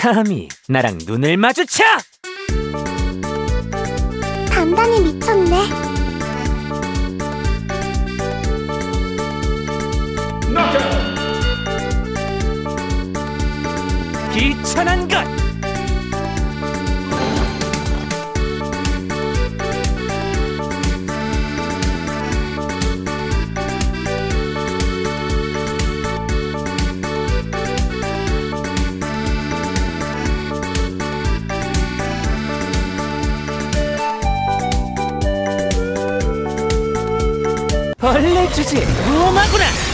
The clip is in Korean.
감히 나랑 눈을 마주쳐! 단단히 미쳤네. 귀천한 것! 벌레 주제에 무엄하구나!